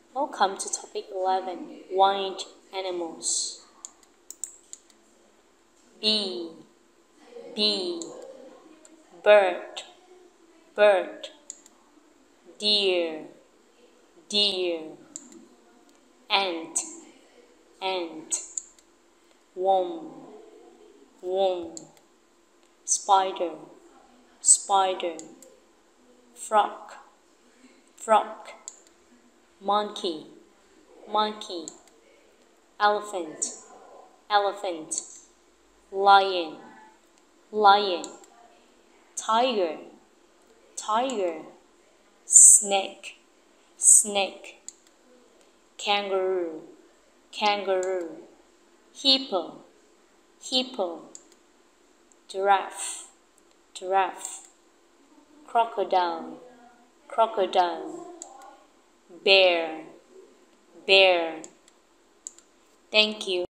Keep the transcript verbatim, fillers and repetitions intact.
Welcome to topic eleven, wild animals. Bee, bee, bird, bird, deer, deer, ant, ant, worm, worm, spider, spider, frog, frog, monkey, monkey, elephant, elephant, lion, lion, tiger, tiger, snake, snake, kangaroo, kangaroo, hippo, hippo, giraffe, giraffe, crocodile, crocodile, bear, bear. Thank you.